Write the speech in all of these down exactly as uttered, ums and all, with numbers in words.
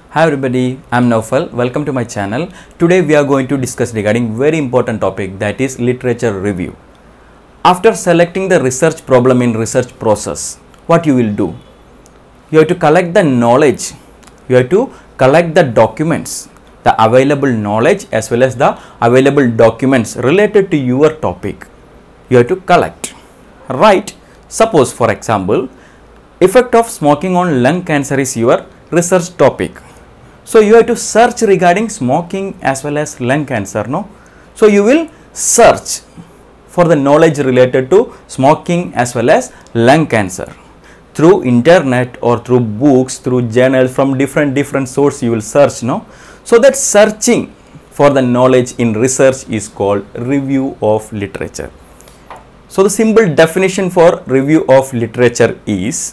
Hi everybody, I am Naufal. Welcome to my channel. Today we are going to discuss regarding very important topic, that is literature review. After selecting the research problem in research process, what you will do? You have to collect the knowledge. You have to collect the documents, the available knowledge as well as the available documents related to your topic. You have to collect. Right? Suppose for example, effect of smoking on lung cancer is your research topic. So you have to search regarding smoking as well as lung cancer, no? So you will search for the knowledge related to smoking as well as lung cancer through internet or through books, through journals, from different different sources you will search, no? So that searching for the knowledge in research is called review of literature. So the simple definition for review of literature is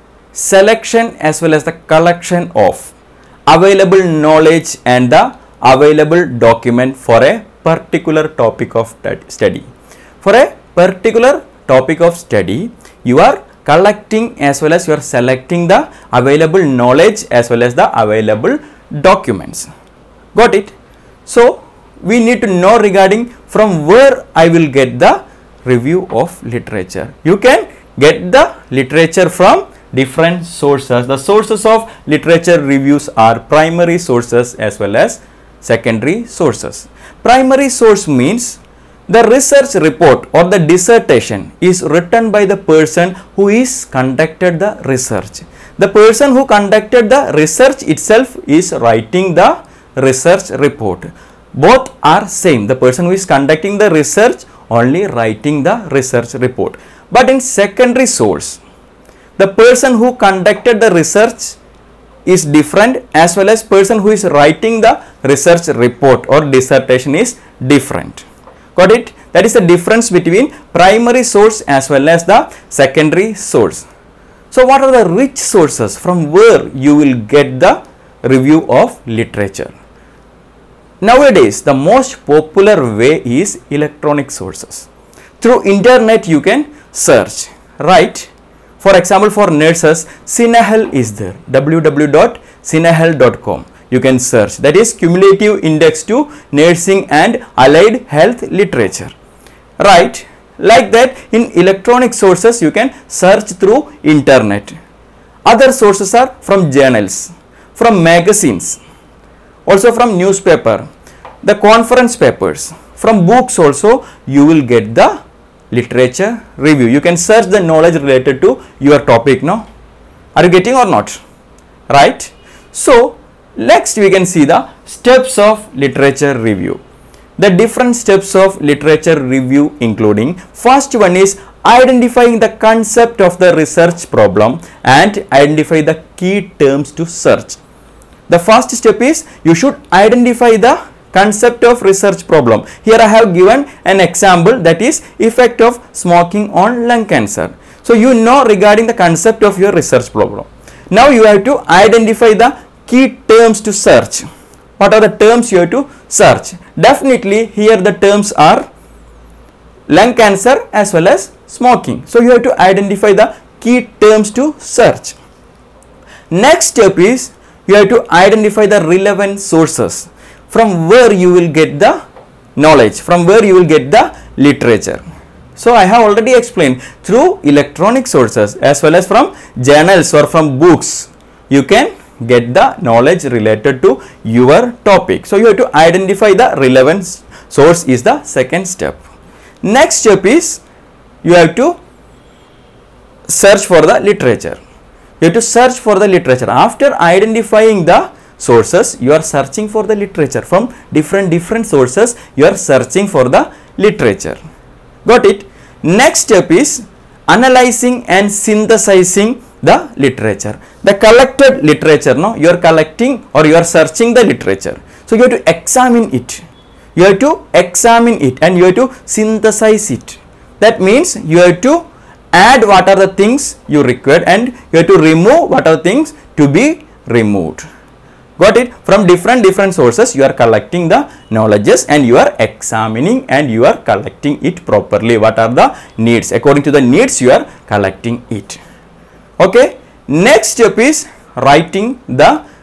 selection as well as the collection of available knowledge and the available document for a particular topic of study. For a particular topic of study, you are collecting as well as you are selecting the available knowledge as well as the available documents. Got it? So we need to know regarding from where I will get the review of literature. You can get the literature from different sources. The sources of literature reviews are primary sources as well as secondary sources. Primary source means the research report or the dissertation is written by the person who is conducted the research. The person who conducted the research itself is writing the research report. Both are same. The person who is conducting the research only writing the research report. But in secondary source, the person who conducted the research is different as well as person who is writing the research report or dissertation is different. Got it? That is the difference between primary source as well as the secondary source. So what are the rich sources from where you will get the review of literature? Nowadays, the most popular way is electronic sources. Through internet you can search, right? For example, for nurses, CINAHEALth is there, w w w dot cinahealth dot com. You can search, that is cumulative index to nursing and allied health literature, right? Like that, in electronic sources you can search through internet. Other sources are from journals, from magazines, also from newspaper, the conference papers, from books also you will get the literature review. You can search the knowledge related to your topic, no? Are you getting or not? Right? So next we can see the steps of literature review. The different steps of literature review including, first one is identifying the concept of the research problem and identify the key terms to search. The first step is you should identify the concept of research problem. Here I have given an example, that is effect of smoking on lung cancer. So you know regarding the concept of your research problem. Now you have to identify the key terms to search. What are the terms you have to search? Definitely here the terms are lung cancer as well as smoking. So you have to identify the key terms to search. Next step is you have to identify the relevant sources from where you will get the knowledge, from where you will get the literature. So I have already explained, through electronic sources as well as from journals or from books, you can get the knowledge related to your topic. So you have to identify the relevant source is the second step. Next step is you have to search for the literature. You have to search for the literature. After identifying the sources, you are searching for the literature. From different different sources you are searching for the literature. Got it? Next step is analyzing and synthesizing the literature. The collected literature, no, you are collecting or you are searching the literature. So you have to examine it. You have to examine it and you have to synthesize it. That means you have to add what are the things you require and you have to remove what are the things to be removed. Got it? From different different sources you are collecting the knowledges and you are examining and you are collecting it properly. What are the needs? According to the needs you are collecting it. Okay. Next step is writing the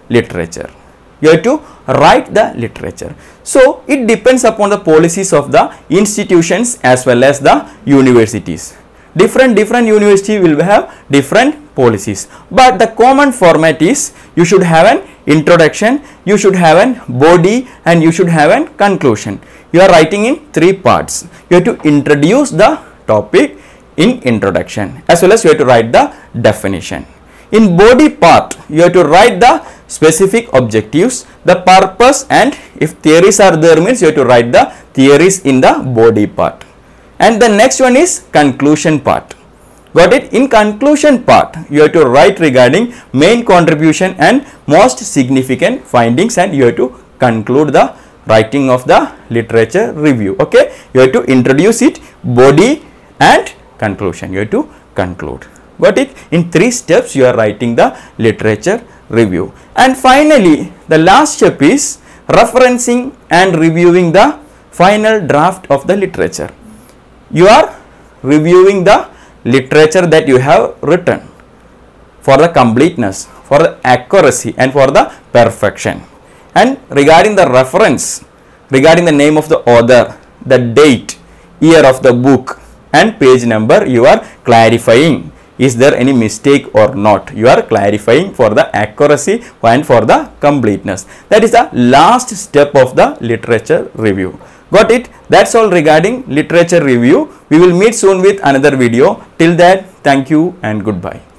literature. You have to write the literature. So it depends upon the policies of the institutions as well as the universities. Different different university will have different policies, but the common format is you should have an introduction, you should have an body, and you should have an conclusion. You are writing in three parts. You have to introduce the topic in introduction, as well as you have to write the definition. In body part, you have to write the specific objectives, the purpose, and if theories are there means you have to write the theories in the body part. And the next one is conclusion part. Got it? In conclusion part, you have to write regarding main contribution and most significant findings, and you have to conclude the writing of the literature review. Okay, you have to introduce it, body, and conclusion. You have to conclude. Got it? In three steps you are writing the literature review. And finally, the last step is referencing and reviewing the final draft of the literature. You are reviewing the literature that you have written for the completeness, for the accuracy, and for the perfection. And regarding the reference, regarding the name of the author, the date, year of the book, and page number, you are clarifying. Is there any mistake or not? You are clarifying for the accuracy and for the completeness. That is the last step of the literature review. Got it? That's all regarding literature review. We will meet soon with another video. Till that, thank you and goodbye.